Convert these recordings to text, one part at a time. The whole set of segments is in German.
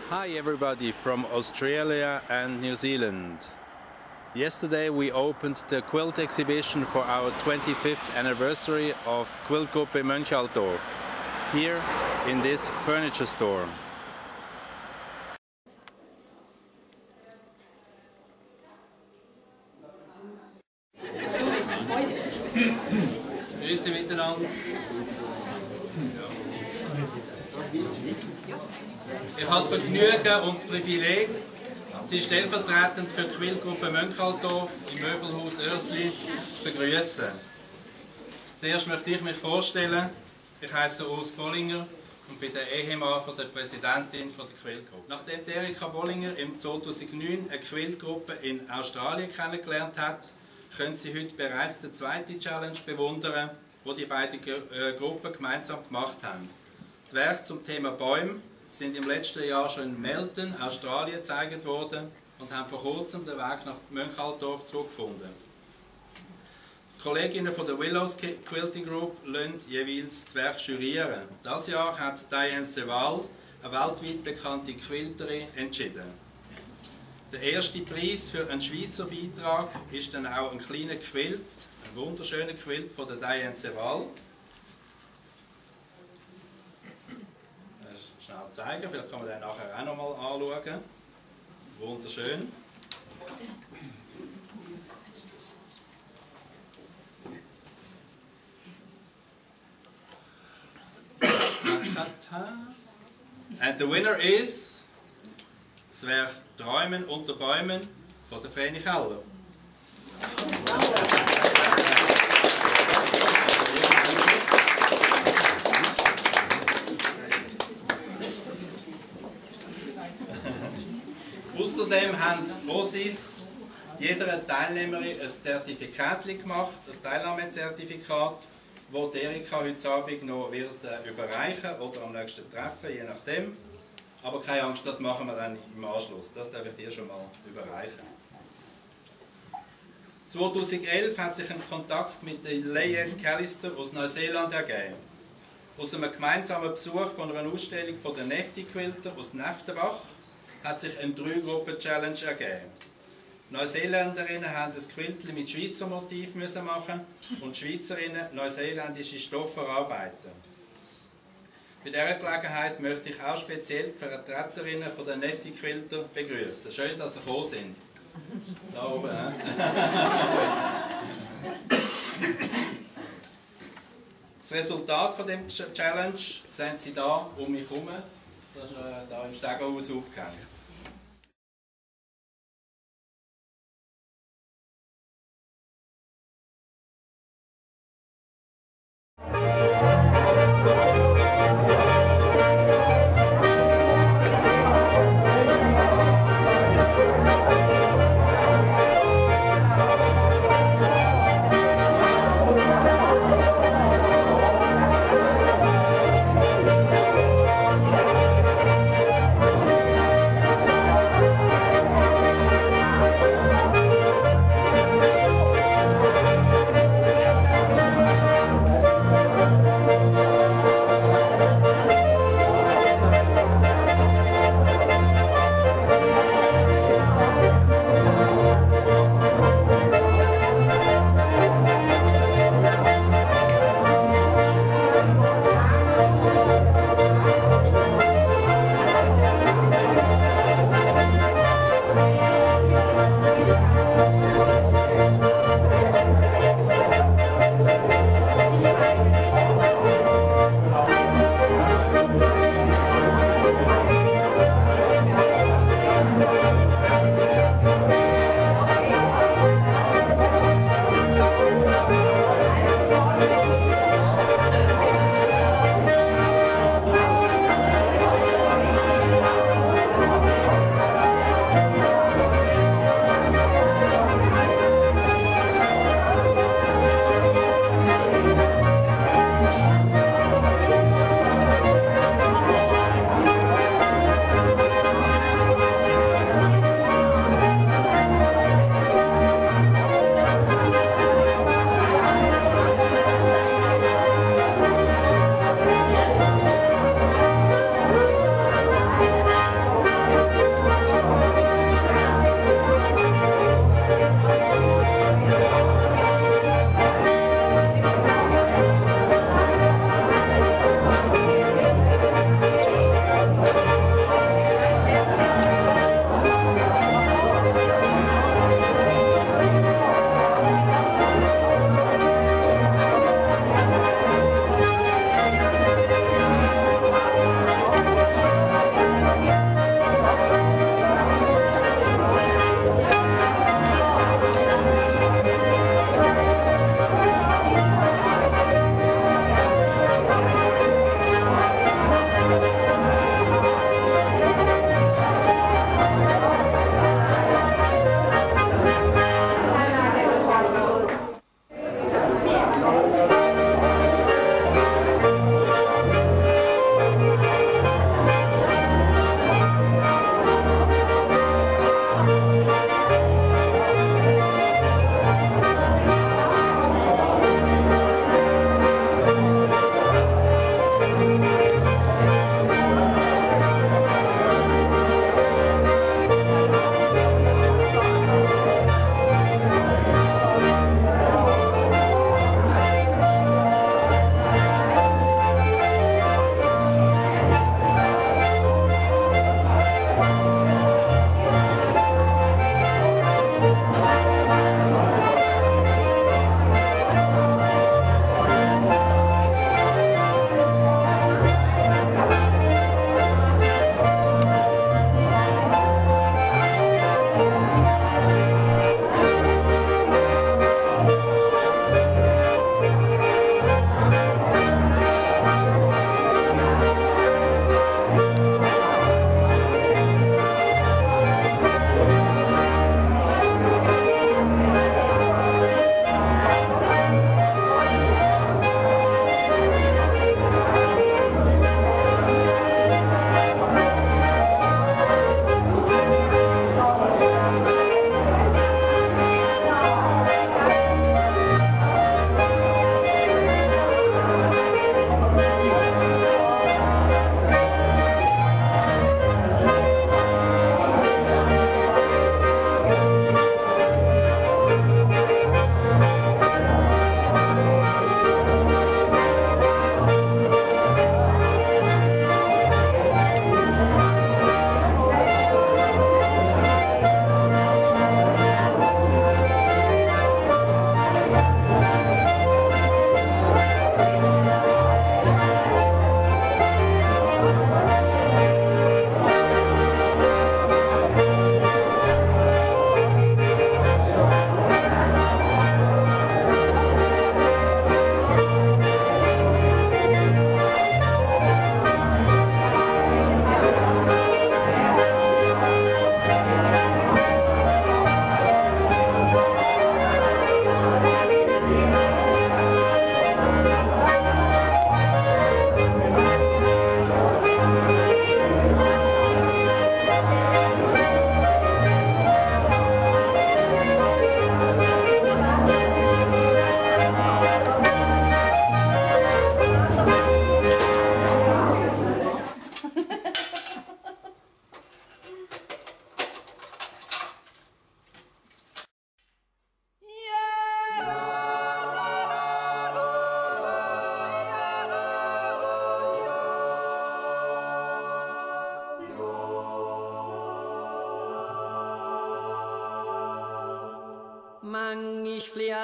Hi everybody from Australia and New Zealand. Yesterday we opened the quilt exhibition for our 25th anniversary of Quiltgruppe Mönchaltorf here in this furniture store. Grüezi miteinander. Ich habe das Vergnügen und das Privileg, Sie stellvertretend für die Quiltgruppe Mönchaltorf im Möbelhaus Oertli zu begrüßen. Zuerst möchte ich mich vorstellen. Ich heiße Urs Bollinger und bin der Ehemann von der Präsidentin der Quiltgruppe. Nachdem Erika Bollinger im 2009 eine Quiltgruppe in Australien kennengelernt hat, können Sie heute bereits die zweite Challenge bewundern, die die beiden Gruppen gemeinsam gemacht haben. Die Werke zum Thema Bäume sind im letzten Jahr schon in Melton, Australien, gezeigt worden und haben vor kurzem den Weg nach Mönchaltorf zurückgefunden. Die Kolleginnen von der Willows Quilting Group lassen jeweils die Werke jurieren. Dieses Jahr hat Diane Seval, eine weltweit bekannte Quilterin, entschieden. Der erste Preis für einen Schweizer Beitrag ist dann auch ein kleiner Quilt, ein wunderschöner Quilt von der Diane Seval. Schnell zeigen, vielleicht kann man den nachher auch noch mal anschauen. Wunderschön. And the winner is das Werk Träumen unter Bäumen von der Vreni Keller. Außerdem haben OSIS jeder Teilnehmerin ein Zertifikat gemacht, ein Teilnahmezertifikat, das Erika heute Abend noch wird überreichen oder am nächsten Treffen, je nachdem. Aber keine Angst, das machen wir dann im Anschluss. Das darf ich dir schon mal überreichen. 2011 hat sich ein Kontakt mit der Leanne Callister aus Neuseeland ergeben. Aus einem gemeinsamen Besuch von einer Ausstellung von den Neftiquilter aus Neftenbach hat sich eine 3-Gruppen-Challenge ergeben. Die Neuseeländerinnen haben ein Quiltchen mit Schweizer Motiv machen und die Schweizerinnen neuseeländische Stoffe verarbeiten. Bei dieser Gelegenheit möchte ich auch speziell die Vertreterinnen von den Neftiquilter begrüßen. Schön, dass Sie gekommen sind. Da oben. Das Resultat von dem Challenge sehen Sie hier um mich herum. Das ist hier im Stegerhaus aufgehängt.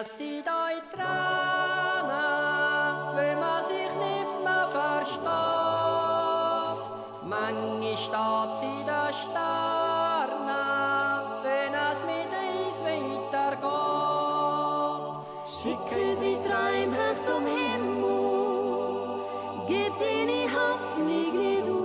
es sieht euch Tränen, wenn man sich nicht mehr versteht. Manchmal steht sie da Sterne, wenn es mit uns weitergeht. Schicke sie Träume hoch zum Himmel, gib ihnen Hoffnung nicht auf.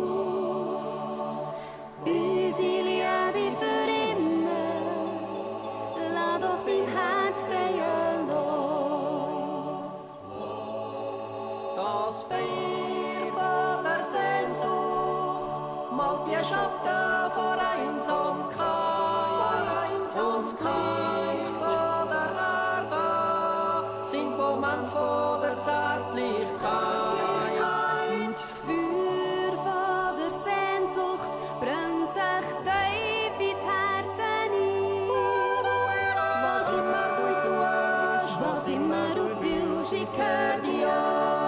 Unsere Liebe für immer, lass doch dein Herz freien Lauf. Das Feuer von der Sehnsucht malt die Schatten vor Einsamkeit. Und das Keuch von der Erde singt Moment von der Zärtlichkeit. Das Feuer von der Sehnsucht brennt sich tief in die Herzen ein. Was immer du tust, Was immer du fühlst, ich hör dir.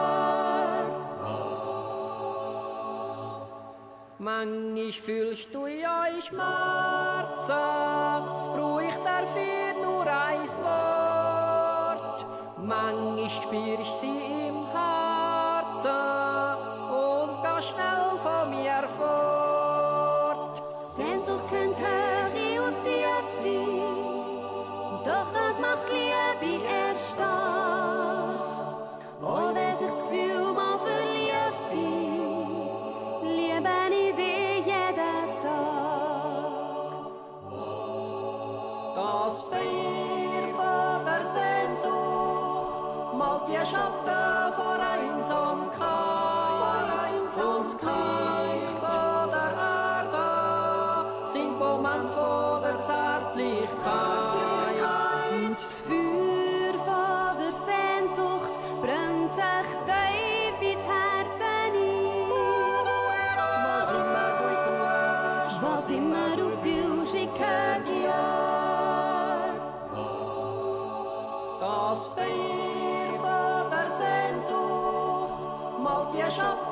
manchmal fühlst du ja Schmerzen, es braucht dafür nur ein Wort. Manchmal spürst sie im Herzen und gehst schnell von mir fort. Sehnsucht kennt Höhe und Tiefe, doch das macht Liebe erst stark. Oh, wenn sich das Gefühl mal verlieft, liebe ich dich jeden Tag. Das Feuer von der Sehnsucht malt die Schatten vor Einsamkeit. Und das Keuch von der Erde singt Moment von der Zärtlichkeit. Das Feuer von der Sehnsucht brennt sich tief in die Herzen ein. Was immer du tust, Was immer du fühlst, ich hör dir. das Feuer von der Sehnsucht malt die Schatten